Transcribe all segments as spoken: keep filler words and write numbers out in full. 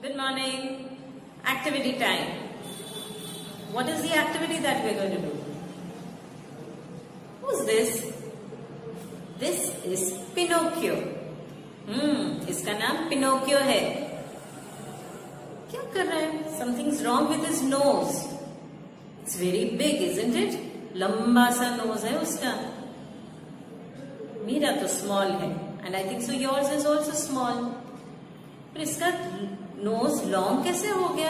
Good morning. Activity time. What is the activity that we're going to do? Who's this? This is Pinocchio. Hmm, इसका नाम Pinocchio है. क्या कर रहा है? Something's wrong with his nose. It's very big, isn't it? लंबा सा nose है उसका. मेरा तो small है, and I think so yours is also small. पर इसका nose long कैसे हो गया?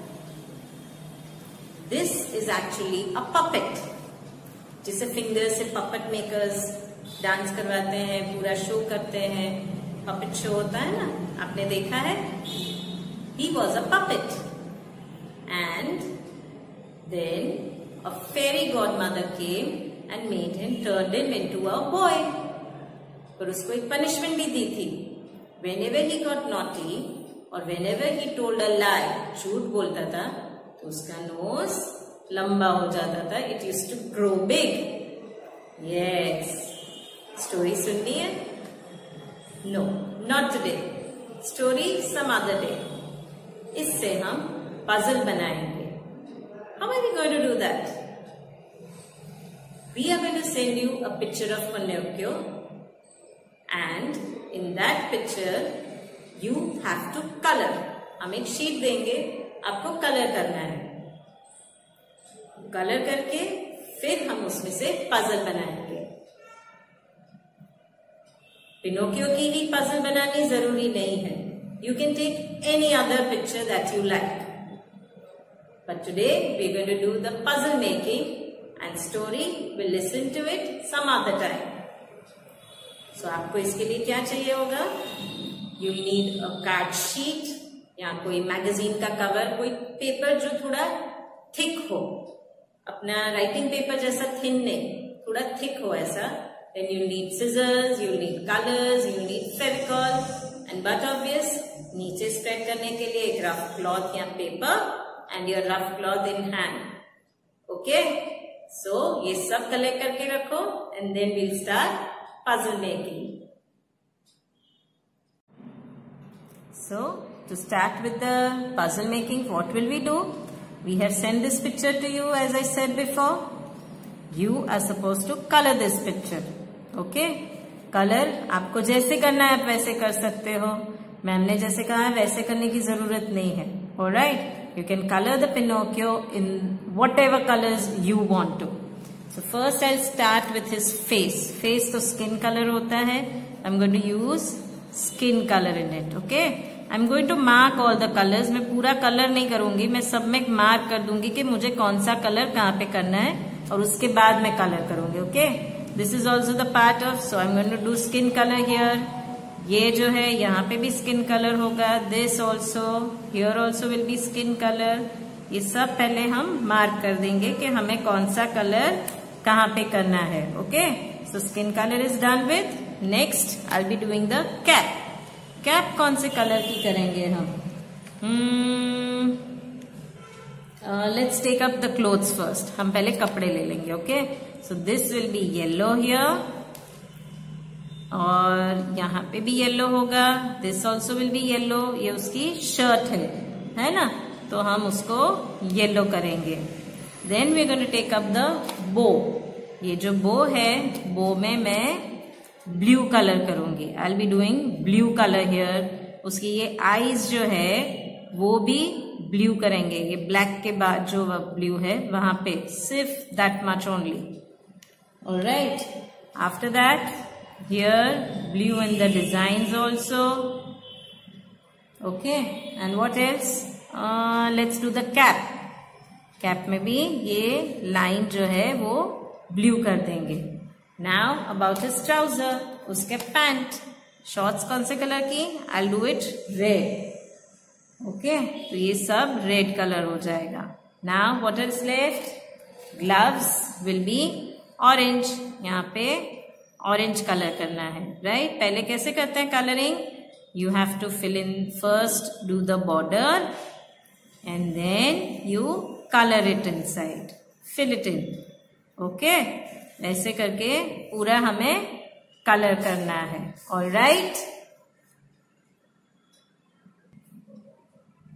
This is actually a puppet. जिसे फिंगर से puppet makers डांस करवाते हैं, पूरा शो करते हैं. puppet शो होता है ना, आपने देखा है? He was a puppet, and then a fairy godmother came and made him, turned him into a boy. पर उसको एक punishment भी दी थी. Whenever he got naughty और whenever he told a lie, झूठ बोलता था, तो उसका nose लंबा हो जाता था. It used to grow big. Yes. Story सुननी है? No, not today. Story some other day. इससे हम puzzle बनाएंगे. How are we going to do that? We are going to send you a picture of Pinocchio, and in that picture you have to color. हम एक sheet देंगे, आपको colour करना है. Colour करके फिर हम उसमें से पजल बनाएंगे. पिनोकियो की ही पजल बनानी जरूरी नहीं है. You can take any other picture that you like. But today we are going to do the puzzle making, and story we'll listen to it some other time. So आपको इसके लिए क्या चाहिए होगा? You need a card sheet या कोई magazine का cover, कोई पेपर जो थोड़ा थिक हो, अपना राइटिंग पेपर जैसा थिन नहीं, थोड़ा थिक हो ऐसा. Then you need scissors, you need colors, you need Fevicol, and but obvious नीचे स्प्रेड करने के लिए एक रफ क्लॉथ या paper and your rough cloth in hand. Okay? So ये सब कलेक्ट करके रखो, and then we'll start puzzle making. So to start with the puzzle making, what will we do? We have sent this picture to you, as I said before. You are supposed to color this picture. Okay? Color आपको जैसे करना है आप वैसे कर सकते हो. Ma'am ने जैसे कहा है वैसे करने की जरूरत नहीं है. Alright? You can color the Pinocchio in whatever colors you want to. So first I'll start with his face. Face तो skin color होता है. I'm going to use skin color in it. Okay? I'm going to mark all the colors. मैं पूरा colour नहीं करूंगी, मैं सब में मार्क कर दूंगी कि मुझे कौन सा कलर कहाँ पे करना है, और उसके बाद मैं कलर करूंगी. Okay? This is also the part of, so I'm going to do skin color here. ये जो है यहाँ पे भी स्किन कलर होगा. This also, here also will be skin color. ये सब पहले हम मार्क कर देंगे कि हमें कौन सा कलर कहाँ पे करना है. Okay, so skin colour is done with. Next I be doing the cap. Cap कौन से कलर की करेंगे हम? Let's take up the clothes first. हम पहले कपड़े ले लेंगे. Okay, so this will be yellow here, और यहाँ पे भी येलो होगा. This also will be yellow. ये उसकी शर्ट है, है ना, तो हम उसको येलो करेंगे. Then we are going to take up the bow. ये जो बो है, बो में मैं ब्लू कलर करूंगी. I will be doing blue colour here. उसकी ये आईज जो है वो भी ब्लू करेंगे. ये ब्लैक के बाद जो ब्लू है वहां पे सिर्फ that much only. Alright, after that here blue in the designs also. Okay, and what else? uh, let's do the cap. cap में भी ये line जो है वो blue कर देंगे. now about his trouser, उसके pant. shorts कौन से कलर की? I'll do it red. okay, तो ये सब red कलर हो जाएगा. now what is left? gloves will be orange. यहाँ पे ऑरेंज कलर करना है. Right right? पहले कैसे करते हैं colouring? You have to fill in first, do the border, and then you colour it inside, fill it in. Okay, ऐसे करके पूरा हमें कलर करना है. ऑलराइट,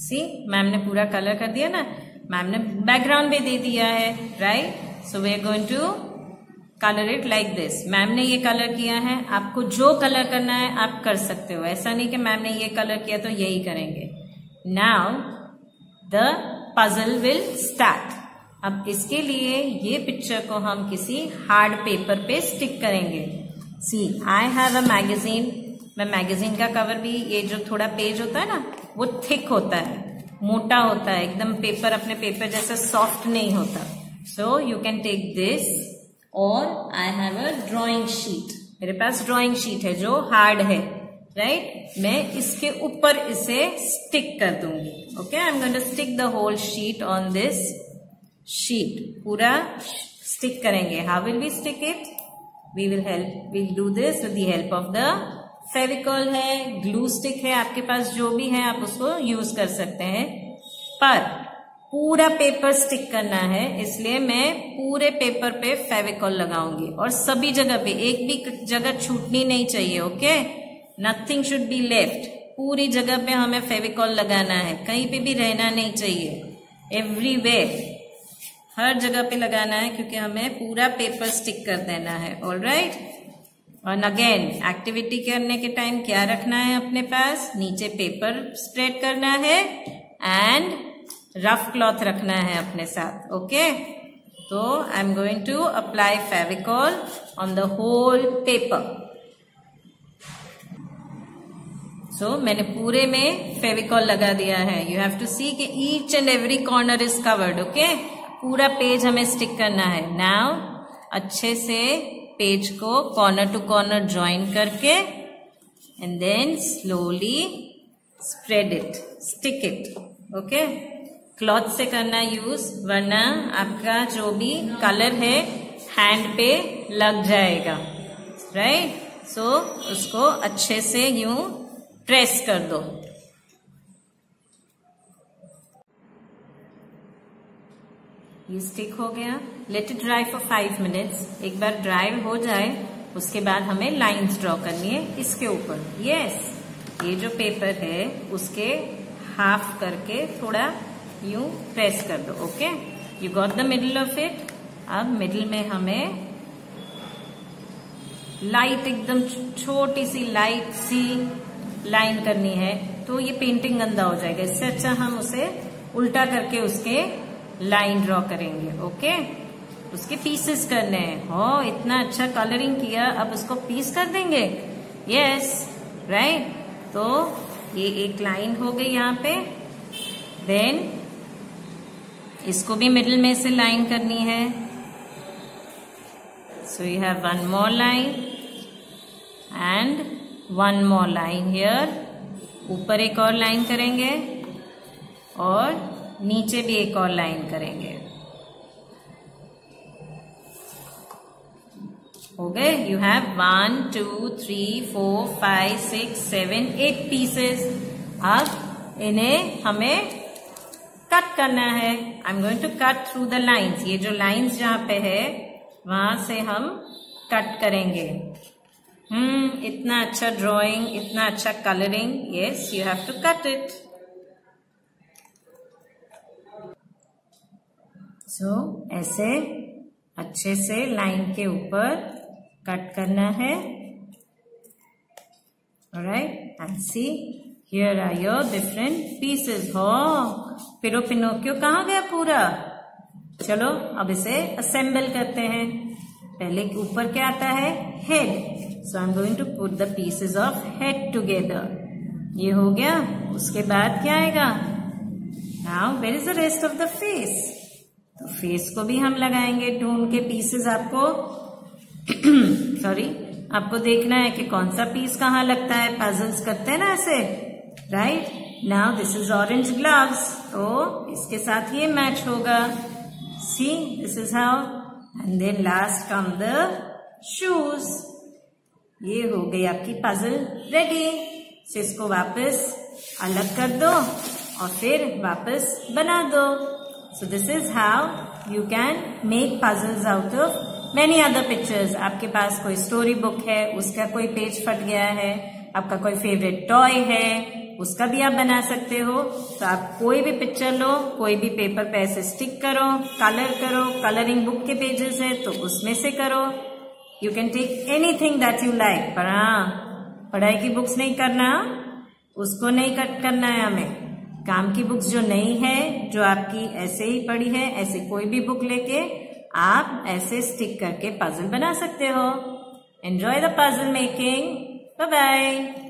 सी मैम ने पूरा कलर कर दिया ना, मैम ने बैकग्राउंड भी दे दिया है, right. So we are going to colour it like this. Ma'am ने ये कलर किया है, आपको जो कलर करना है आप कर सकते हो, ऐसा नहीं कि मैम ने ये कलर किया तो यही करेंगे। Now the puzzle will start. अब इसके लिए ये पिक्चर को हम किसी हार्ड पेपर पे स्टिक करेंगे। See I have a magazine. मैं मैगजीन का कवर भी, ये जो थोड़ा पेज होता है ना वो थिक होता है, मोटा होता है, एकदम पेपर अपने पेपर जैसा सॉफ्ट नहीं होता। So you can take this, और I have a drawing sheet. मेरे पास ड्राइंग शीट है जो हार्ड है, राइट right? मैं इसके ऊपर इसे स्टिक कर दूंगी। Okay, I am going to stick the whole sheet on this sheet. पूरा स्टिक करेंगे। How will we stick it? We will help we'll do this with the help of the Fevicol है, glue stick है, आपके पास जो भी है आप उसको यूज कर सकते हैं। पर पूरा पेपर स्टिक करना है, इसलिए मैं पूरे पेपर पे फेविकॉल लगाऊंगी और सभी जगह पे, एक भी जगह छूटनी नहीं चाहिए। Okay, nothing should be left. पूरी जगह पे हमें फेविकॉल लगाना है, कहीं पे भी रहना नहीं चाहिए, एवरीवेयर, हर जगह पे लगाना है, क्योंकि हमें पूरा पेपर स्टिक कर देना है। ऑलराइट, और अगेन एक्टिविटी करने के टाइम क्या रखना है अपने पास? नीचे पेपर स्प्रेड करना है एंड रफ क्लॉथ रखना है अपने साथ। ओके, तो I am going to apply Fevicol on the whole paper. So मैंने पूरे में फेविकॉल लगा दिया है। यू हैव टू सी कि each and every corner is covered. Okay, पूरा पेज हमें स्टिक करना है। नाउ अच्छे से पेज को कॉर्नर टू कॉर्नर ज्वाइन करके and then slowly spread it, stick it. Okay, cloth से करना यूज, वरना आपका जो भी कलर है हैंड पे लग जाएगा, राइट। सो उसको अच्छे से यूं प्रेस कर दो। ये स्टिक हो गया। Let it dry for five minutes. एक बार ड्राई हो जाए उसके बाद हमें लाइंस ड्रॉ करनी है इसके ऊपर। यस, ये जो पेपर है उसके हाफ करके थोड़ा यूं प्रेस कर दो। Okay, you got the middle of it. अब मिडल में हमें लाइट, एकदम छोटी सी लाइट सी लाइन करनी है, तो ये पेंटिंग गंदा हो जाएगा। इससे अच्छा हम उसे उल्टा करके उसके लाइन ड्रॉ करेंगे। ओके, उसके पीसेस करने हैं। हो, इतना अच्छा कलरिंग किया, अब उसको पीस कर देंगे। Yes, right. तो ये एक लाइन हो गई यहाँ पे। देन इसको भी मिडिल में से लाइन करनी है। So you have one more line and one more line here. ऊपर एक और लाइन करेंगे और नीचे भी एक और लाइन करेंगे। हो गए। You have one two three four five six seven eight pieces. अब इन्हें हमें कट करना है। I am going to cut through the lines. ये जो लाइन्स जहां पे है वहां से हम कट करेंगे। हम्म इतना अच्छा ड्राइंग, इतना अच्छा colouring. Yes, you have to cut it. So ऐसे अच्छे से लाइन के ऊपर कट करना है। Alright, and see here are your different pieces. हो, पिरो पिनोकियो कहाँ गया पूरा? चलो अब इसे असेंबल करते हैं। पहले ऊपर क्या आता है? Head. So I am going to put the pieces of head together. ये हो गया। उसके बाद क्या आएगा? Now where is the rest of the face? तो फेस को भी हम लगाएंगे ढूंढ के पीसेस। आपको सॉरी आपको देखना है कि कौन सा पीस कहाँ लगता है। पजल्स करते हैं ना ऐसे, right. Now this is orange gloves, तो इसके साथ ये मैच होगा। See, this is how. And then last come the shoes. ये हो गई आपकी पजल रेडी। सो इसको वापस अलग कर दो और फिर वापस बना दो। So this is how you can make puzzles out of many other pictures. आपके पास कोई स्टोरी बुक है, उसका कोई पेज फट गया है, आपका कोई फेवरेट टॉय है, उसका भी आप बना सकते हो। तो आप कोई भी पिक्चर लो, कोई भी पेपर पे ऐसे स्टिक करो, कलर करो, कलरिंग बुक के पेजेस है तो उसमें से करो। You can take anything that you like. पर हाँ, पढ़ाई की बुक्स नहीं करना, उसको नहीं कट करना है हमें। काम की बुक्स जो नहीं है, जो आपकी ऐसे ही पड़ी है, ऐसे कोई भी बुक लेके आप ऐसे स्टिक करके पजल बना सकते हो। Enjoy the puzzle making. Bye bye.